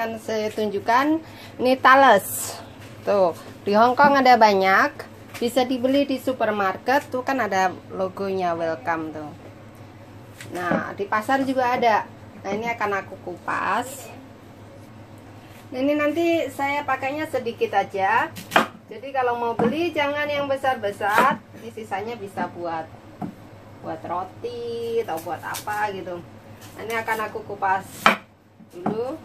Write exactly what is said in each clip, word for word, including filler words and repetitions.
akan saya tunjukkan. Ini talas. Tuh, di Hong Kong ada banyak. Bisa dibeli di supermarket. Tuh kan ada logonya welcome tuh. Nah, di pasar juga ada. Nah, ini akan aku kupas. Nah, ini nanti saya pakainya sedikit aja. Jadi kalau mau beli jangan yang besar-besar. Ini sisanya bisa buat buat roti atau buat apa gitu. Nah, ini akan aku kupas dulu.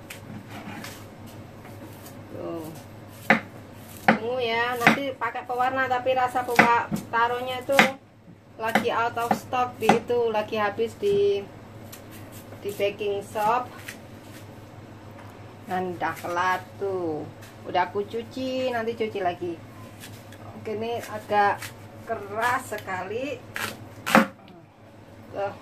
Tuh. Tunggu ya, nanti pakai pewarna tapi rasa pewarna taruhnya itu lagi out of stock di itu, lagi habis di di baking shop. Dan udah kelar tuh. Udah aku cuci, nanti cuci lagi. Oke, ini agak keras sekali. Tuh.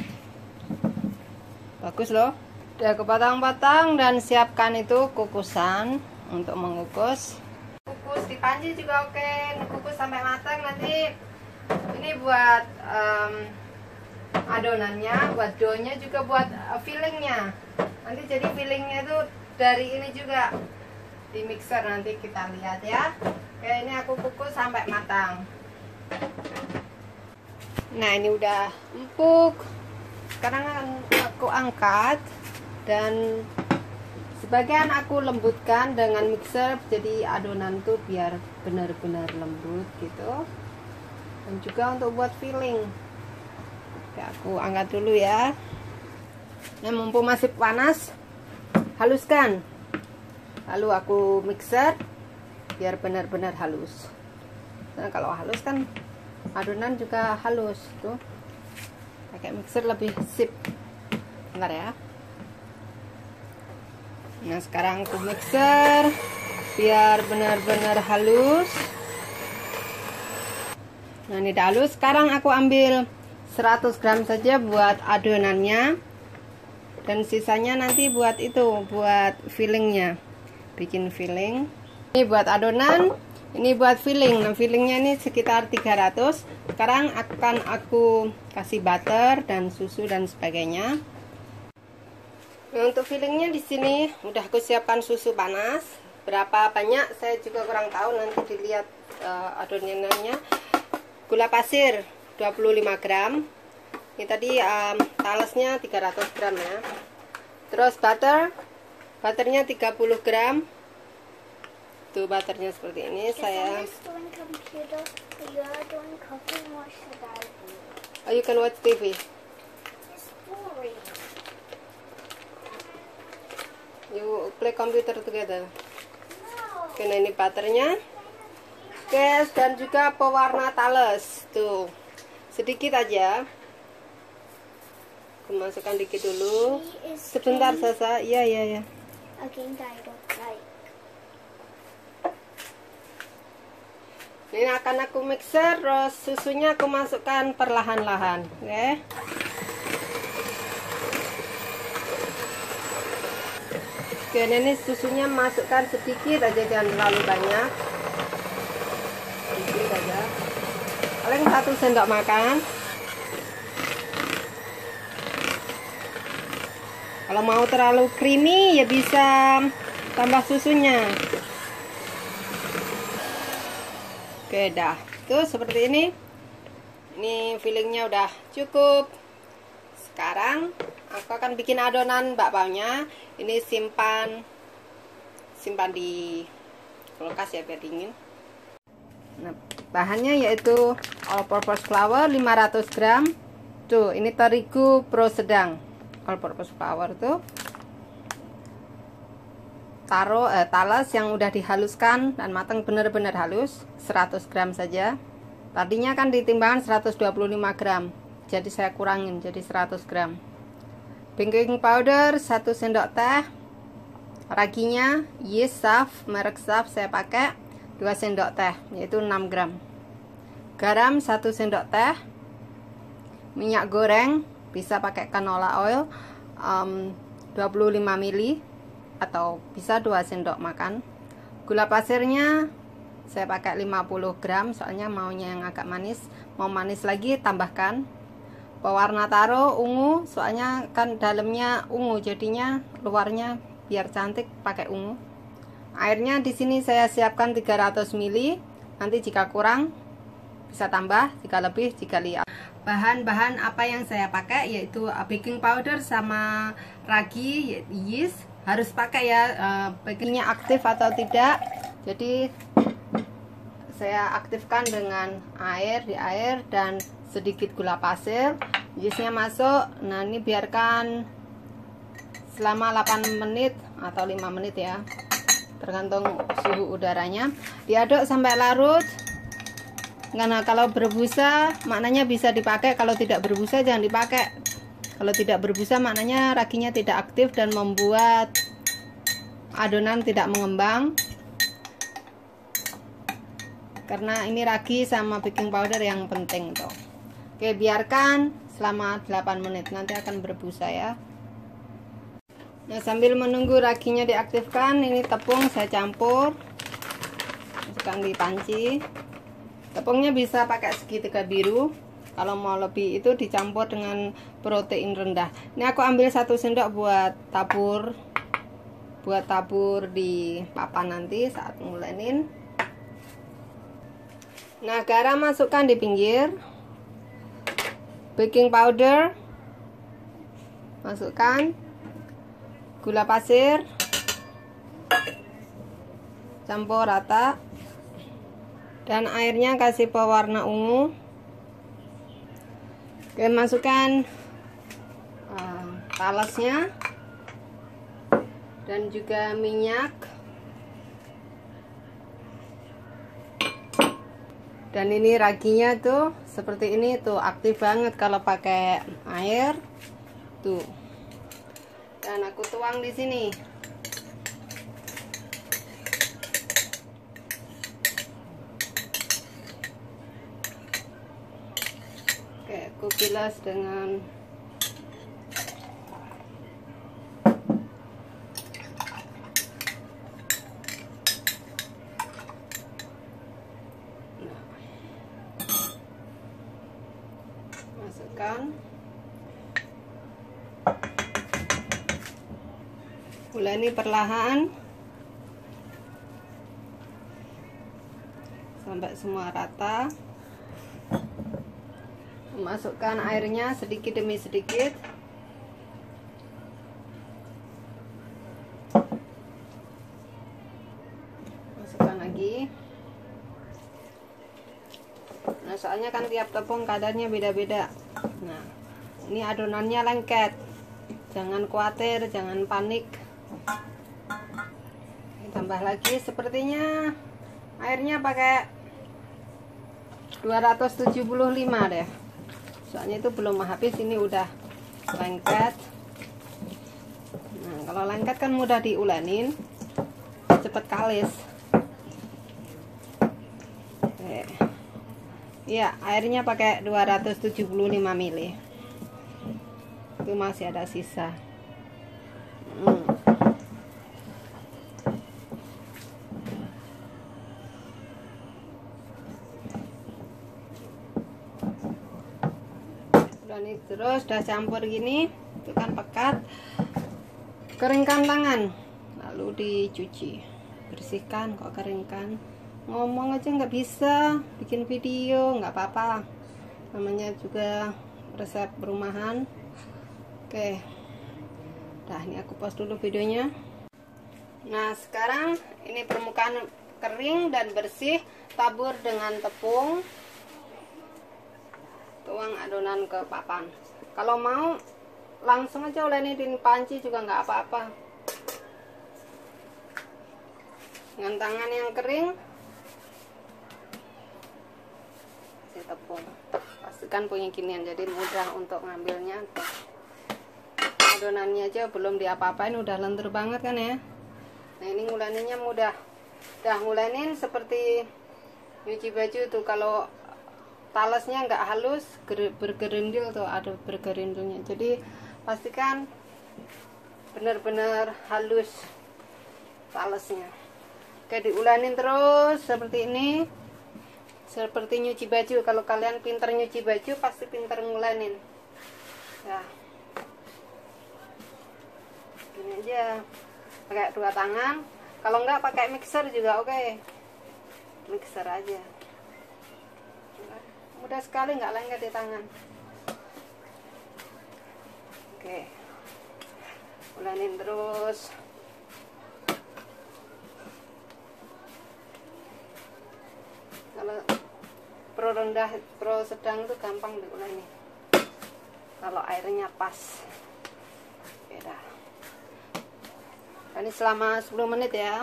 Bagus loh. Udah kepotong-potong dan siapkan itu kukusan untuk mengukus. Kukus di panci juga oke. Kukus sampai matang nanti. Ini buat um, adonannya, buat dough-nya juga buat uh, fillingnya. Nanti jadi fillingnya itu dari ini juga di mixer, nanti kita lihat ya. Oke, ini aku kukus sampai matang. Nah, ini udah empuk. Sekarang aku angkat dan sebagian aku lembutkan dengan mixer, jadi adonan tuh biar benar-benar lembut gitu. Dan juga untuk buat filling. Oke, aku angkat dulu ya. Nah, mumpung masih panas, haluskan. Lalu aku mixer biar benar-benar halus. Nah, kalau halus kan adonan juga halus tuh. Pakai mixer lebih sip. Bentar ya. Nah, sekarang aku mixer biar benar-benar halus. Nah, ini udah halus. Sekarang aku ambil seratus gram saja buat adonannya. Dan sisanya nanti buat itu, buat fillingnya. Bikin filling. Ini buat adonan, ini buat filling. Nah, fillingnya ini sekitar tiga ratus. Sekarang akan aku kasih butter dan susu dan sebagainya. Nah, untuk fillingnya di sini udah aku siapkan susu panas. Berapa banyak saya juga kurang tahu, nanti dilihat uh, adonannya. Gula pasir dua puluh lima gram. Ini tadi um, talasnya tiga ratus gram ya. Terus butter, butternya tiga puluh gram. Tuh butternya seperti ini. Saya oh, you can watch T V. You play computer together. Oke, nah ini butternya. Oke, dan juga pewarna talas. Tuh sedikit aja. Aku masukkan dikit dulu. Sebentar Sasa. Iya iya iya. Ini akan aku mixer, terus susunya aku masukkan perlahan-lahan, oke? Okay? Oke, ini susunya masukkan sedikit aja, jangan terlalu banyak. Sedikit aja. Paling satu sendok makan. Kalau mau terlalu creamy ya bisa tambah susunya. Oke, dah. Tuh seperti ini. Ini fillingnya udah cukup. Sekarang aku akan bikin adonan bakpaunya. Ini simpan simpan di kulkas ya biar dingin. Nah, bahannya yaitu all purpose flour lima ratus gram. Tuh, ini terigu pro sedang. All purpose flour tuh. Taruh eh, talas yang udah dihaluskan dan matang benar-benar halus seratus gram saja. Tadinya kan ditimbangan seratus dua puluh lima gram, jadi saya kurangin jadi seratus gram. Baking powder satu sendok teh. Raginya yeast Saf, merek Saf saya pakai dua sendok teh, yaitu enam gram. Garam satu sendok teh. Minyak goreng bisa pakai canola oil um, dua puluh lima mililiter atau bisa dua sendok makan. Gula pasirnya saya pakai lima puluh gram, soalnya maunya yang agak manis. Mau manis lagi tambahkan. Pewarna taro ungu, soalnya kan dalamnya ungu jadinya luarnya biar cantik pakai ungu. Airnya di sini saya siapkan tiga ratus mililiter. Nanti jika kurang bisa tambah, jika lebih jika lihat. Bahan-bahan apa yang saya pakai yaitu baking powder sama ragi yeast. Harus pakai ya, bakingnya aktif atau tidak. Jadi saya aktifkan dengan air, di air dan sedikit gula pasir. Yeastnya masuk. Nah, ini biarkan selama delapan menit atau lima menit ya, tergantung suhu udaranya. Diaduk sampai larut. Karena kalau berbusa maknanya bisa dipakai, kalau tidak berbusa jangan dipakai. Kalau tidak berbusa maknanya raginya tidak aktif dan membuat adonan tidak mengembang. Karena ini ragi sama baking powder yang penting tuh. Oke, biarkan selama delapan menit, nanti akan berbusa ya. Nah, sambil menunggu raginya diaktifkan, ini tepung saya campur, masukkan di panci. Tepungnya bisa pakai segitiga biru. Kalau mau lebih itu dicampur dengan protein rendah. Ini aku ambil satu sendok buat tabur, buat tabur di papan nanti saat ngulenin. Nah, garam masukkan di pinggir. Baking powder masukkan. Gula pasir campur rata. Dan airnya kasih pewarna ungu. Oke, masukkan uh, talasnya. Dan juga minyak. Dan ini raginya tuh seperti ini tuh, aktif banget kalau pakai air tuh. Dan aku tuang di sini. Oke, aku bilas dengan masukkan gula ini perlahan sampai semua rata. Masukkan airnya sedikit demi sedikit. Masukkan lagi. Nah, soalnya kan tiap tepung kadarnya beda-beda. Nah, ini adonannya lengket. Jangan khawatir, jangan panik. Tambah lagi, sepertinya airnya pakai dua ratus tujuh puluh lima deh. Soalnya itu belum habis, ini udah lengket. Nah, kalau lengket kan mudah diulenin, cepet kalis. Oke. Ya, airnya pakai dua ratus tujuh puluh lima mililiter. Itu masih ada sisa. Hmm. Dan ini terus udah campur gini, itu kan pekat. Keringkan tangan, lalu dicuci, bersihkan. Kok keringkan? Ngomong aja nggak bisa, bikin video nggak apa-apa, namanya juga resep rumahan. Oke, nah ini aku pause dulu videonya. Nah, sekarang ini permukaan kering dan bersih, tabur dengan tepung, tuang adonan ke papan. Kalau mau langsung aja ulenin di panci juga nggak apa-apa. Dengan tangan yang kering tepung, pastikan punya ginian, jadi mudah untuk ngambilnya. Adonannya aja belum diapa-apain udah lentur banget kan ya. Nah, ini nguleninnya mudah. Udah ngulenin seperti nyuci baju tuh, kalau talasnya nggak halus, bergerindil tuh, ada bergerindilnya. Jadi pastikan benar-benar halus talasnya. Oke, diulenin terus seperti ini. Seperti nyuci baju. Kalau kalian pinter nyuci baju pasti pinter ngulenin ya, gini aja. pakai dua tangan. Kalau enggak pakai mixer juga oke. Okay. Mixer aja. Mudah sekali, nggak lengket di tangan. Oke. Ulenin terus. Kalau pro rendah, pro sedang itu gampang diuleni. Kalau airnya pas. Oke dah. Ini selama sepuluh menit ya.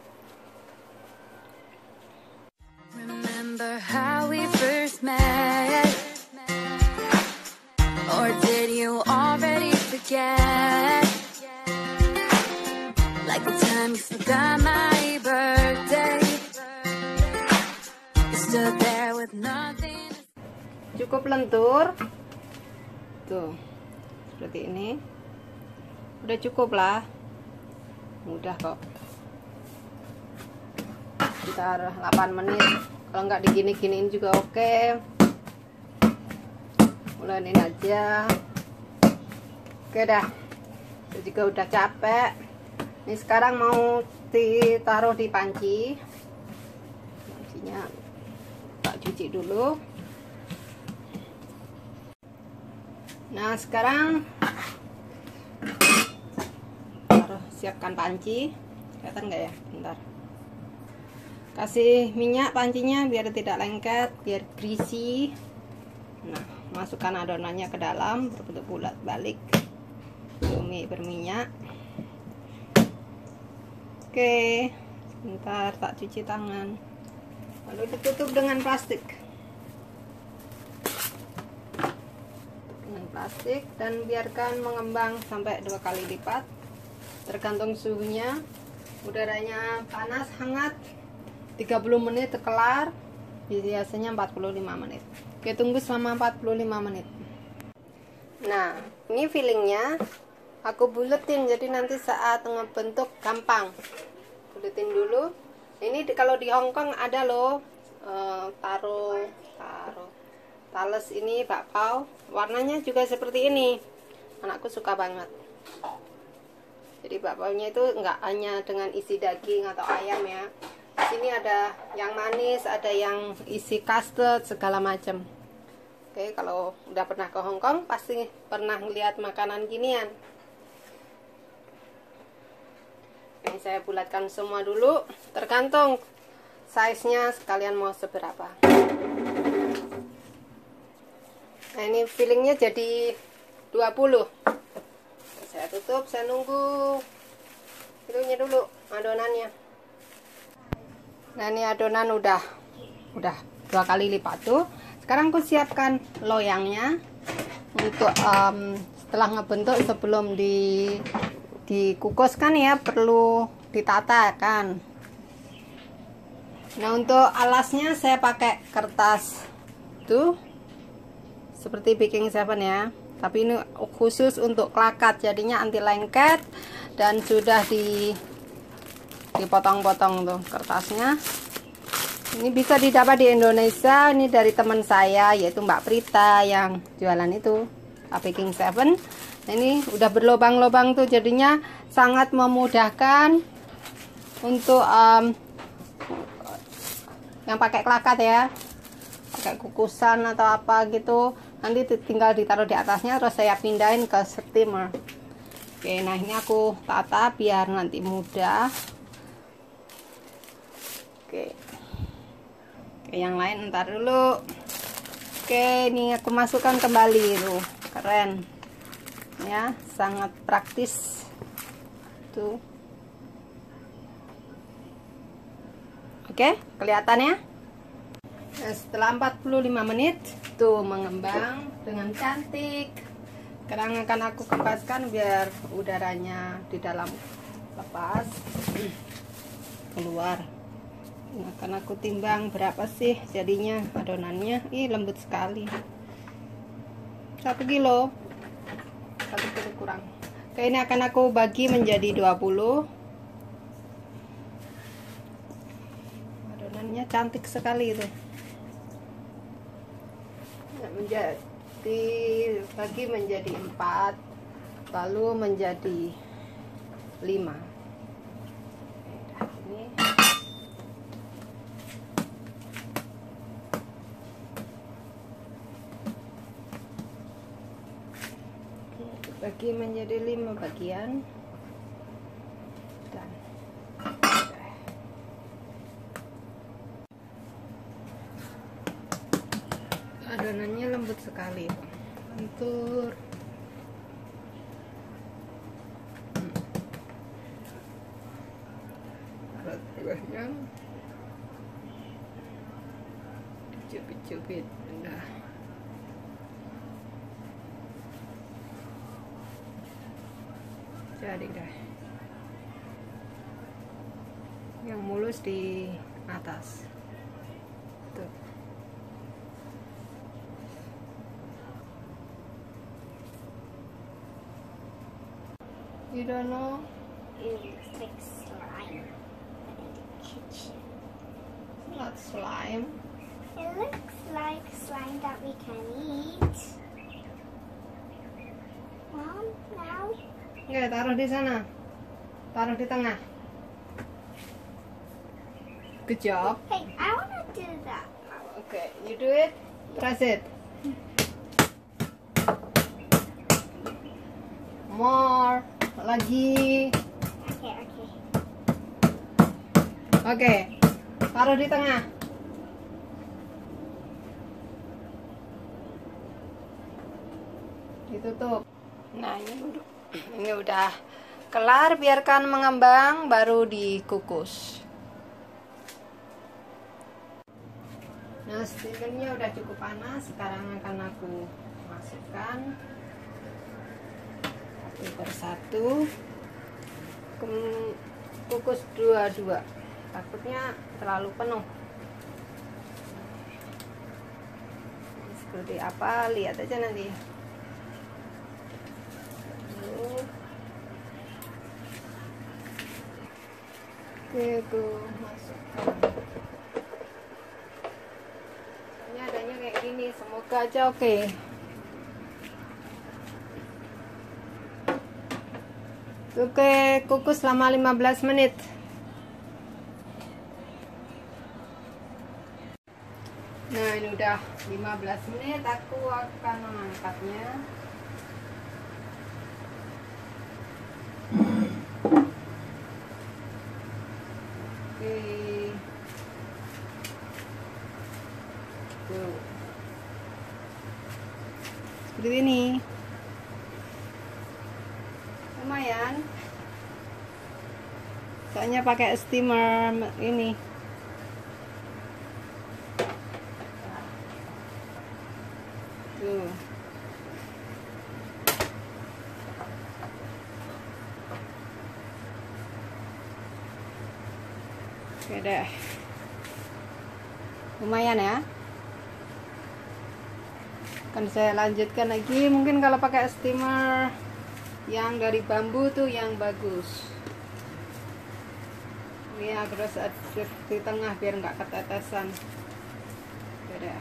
Remember how we first met, or did you already forget? Like the time you forgot my birthday, you stood there with nothing. Cukup lentur. Tuh. Seperti ini. Udah cukup lah. Mudah kok. Sekitar delapan menit. Kalau nggak digini-giniin juga oke. Ulenin aja. Oke dah. Saya juga udah capek. Ini sekarang mau ditaruh di panci. Pancinya tak cuci dulu. Nah sekarang siapkan panci. Kelihatan nggak ya? Bentar. Kasih minyak pancinya biar tidak lengket, biar greasy. Nah, masukkan adonannya ke dalam berbentuk bulat balik. Tumis berminyak. Oke, sebentar tak cuci tangan. Lalu ditutup dengan plastik. Dengan plastik dan biarkan mengembang sampai dua kali lipat. Tergantung suhunya. Udaranya panas, hangat, tiga puluh menit kelar. Biasanya empat puluh lima menit. Oke, tunggu selama empat puluh lima menit. Nah, ini fillingnya aku buletin, jadi nanti saat ngebentuk gampang. Buletin dulu. Ini kalau di Hongkong ada loh, uh, taruh taruh tales ini bakpao. Warnanya juga seperti ini. Anakku suka banget. Jadi bakpaonya itu nggak hanya dengan isi daging atau ayam ya. Di sini ada yang manis, ada yang isi custard, segala macam. Oke, kalau udah pernah ke Hong Kong pasti pernah melihat makanan ginian. Ini saya bulatkan semua dulu, tergantung size-nya sekalian mau seberapa. Nah, ini fillingnya jadi dua puluh. Saya tutup, saya nunggu itunya dulu, adonannya. Nah, ini adonan udah udah dua kali lipat tuh. Sekarang aku siapkan loyangnya untuk um, setelah ngebentuk, sebelum di dikukus kan ya perlu ditata kan. Nah, untuk alasnya saya pakai kertas tuh seperti baking seven ya. Tapi ini khusus untuk klakat, jadinya anti lengket dan sudah di dipotong-potong tuh kertasnya. Ini bisa didapat di Indonesia, ini dari teman saya yaitu Mbak Prita yang jualan itu baking seven. Nah, ini udah berlobang-lobang tuh, jadinya sangat memudahkan untuk um, yang pakai klakat ya, pakai kukusan atau apa gitu. Nanti tinggal ditaruh di atasnya, terus saya pindahin ke steamer. Oke, nah ini aku tata biar nanti mudah. Oke, Oke yang lain ntar dulu. Oke, ini aku masukkan kembali tuh, keren ya, sangat praktis tuh. Oke, kelihatan ya. Nah, setelah empat puluh lima menit tuh mengembang dengan cantik. Sekarang akan aku kempaskan biar udaranya di dalam lepas keluar. Nah, akan aku timbang berapa sih jadinya adonannya. Ih, lembut sekali. Satu kilo. Satu kilo kurang. Oke, ini akan aku bagi menjadi dua puluh. Adonannya cantik sekali itu. Menjadi bagi menjadi empat, lalu menjadi lima. bagi menjadi lima bagian dan adonannya lembut sekali, lentur. Alat bawahnya dicubit-cubit, udah. Jadi deh, yang mulus di atas tuh. You don't know? It looks like slime in the kitchen. Not slime. It looks like slime that we can eat. Mom, now. Nggak, taruh di sana. Taruh di tengah. Good job. Hey, I want to do that. Okay, you do it. Press it. More. Lagi. Okay, okay. Oke. Taruh di tengah. Ditutup. Nah, ini udah, ini udah kelar, biarkan mengembang baru dikukus. Nah, steamernya udah cukup panas, sekarang akan aku masukkan satu persatu. Kem- kukus dua-dua, takutnya terlalu penuh. Seperti apa, lihat aja nanti. Oke, tuh masukkan. Ini adanya kayak gini, semoga aja oke. Oke, kukus selama lima belas menit. Nah, ini udah lima belas menit, aku akan mengangkatnya. Oke. Tuh. Seperti ini. Lumayan. Soalnya pakai steamer ini. Tuh. Oke deh. Lumayan ya. Akan saya lanjutkan lagi, mungkin kalau pakai steamer yang dari bambu tuh yang bagus. Ini harus aduk di tengah biar nggak ketetesan. Oke deh.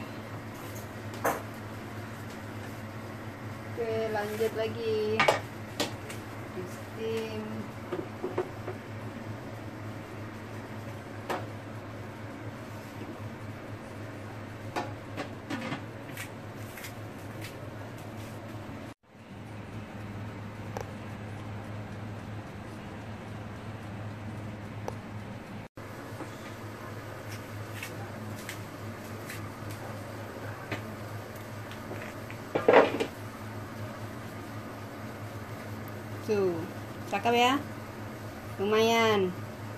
Oke, lanjut lagi di steam. Tuh, cakep ya, lumayan.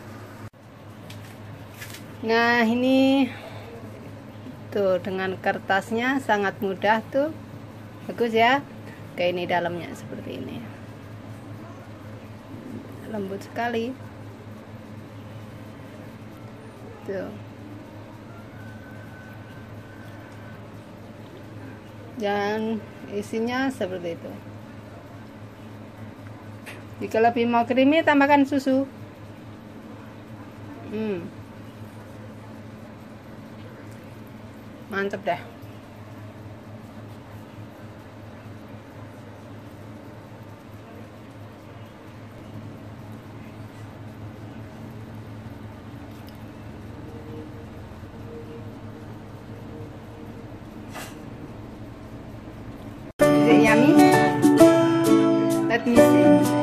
Nah, ini tuh dengan kertasnya sangat mudah tuh, bagus ya. Kayak ini dalamnya seperti ini, lembut sekali. Tuh, dan isinya seperti itu. Jika lebih mau creamy, tambahkan susu. Hmm. Mantap dah. Is it yummy? missing.